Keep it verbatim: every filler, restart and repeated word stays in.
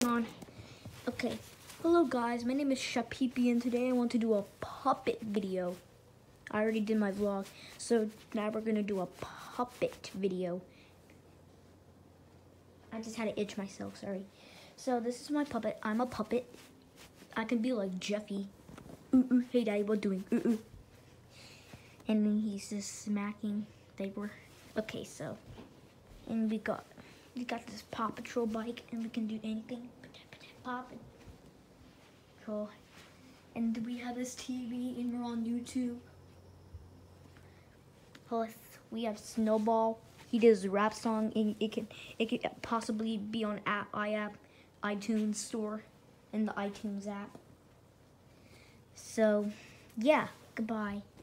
on. Okay, hello guys, my name is Shapipi and today I want to do a puppet video. I already did my vlog, so now we're gonna do a puppet video. I just had to itch myself, sorry. So this is my puppet. I'm a puppet. I can be like Jeffy. Ooh, ooh, hey daddy, what doing? Ooh, ooh. And then he's just smacking. They were okay. So, and we got we got this Paw Patrol bike, and we can do anything. Paw Patrol. And we have this T V, and we're on YouTube. Plus, we have Snowball. He does a rap song, and it can it could possibly be on app, iApp, iTunes Store, and the iTunes app. So, yeah, goodbye.